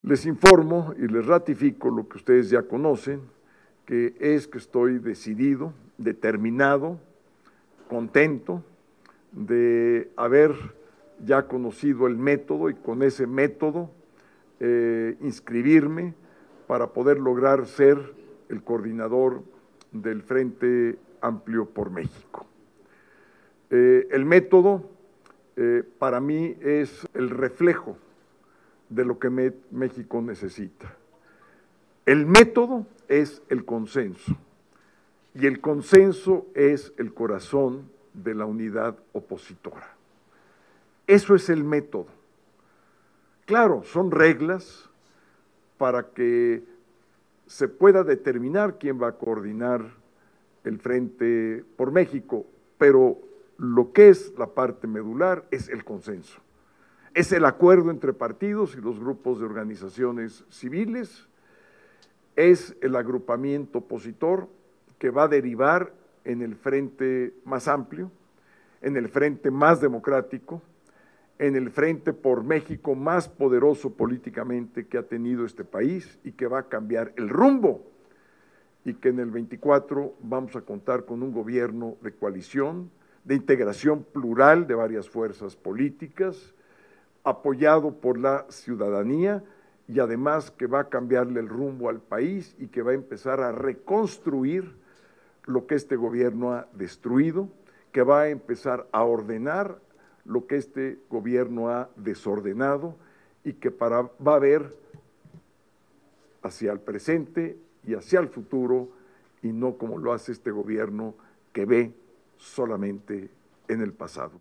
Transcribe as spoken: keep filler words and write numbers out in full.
Les informo y les ratifico lo que ustedes ya conocen, que es que estoy decidido, determinado, contento de haber ya conocido el método y con ese método eh, inscribirme para poder lograr ser el coordinador del Frente Amplio por México. Eh, el método eh, para mí es el reflejo de lo que me, México necesita. El método es el consenso y el consenso es el corazón de la unidad opositora. Eso es el método. Claro, son reglas para que se pueda determinar quién va a coordinar el Frente por México, pero lo que es la parte medular es el consenso. Es el acuerdo entre partidos y los grupos de organizaciones civiles, es el agrupamiento opositor que va a derivar en el frente más amplio, en el frente más democrático, en el Frente por México más poderoso políticamente que ha tenido este país y que va a cambiar el rumbo, y que en el veinticuatro vamos a contar con un gobierno de coalición, de integración plural de varias fuerzas políticas, apoyado por la ciudadanía y además que va a cambiarle el rumbo al país y que va a empezar a reconstruir lo que este gobierno ha destruido, que va a empezar a ordenar lo que este gobierno ha desordenado y que para, va a ver hacia el presente y hacia el futuro y no como lo hace este gobierno que ve solamente en el pasado.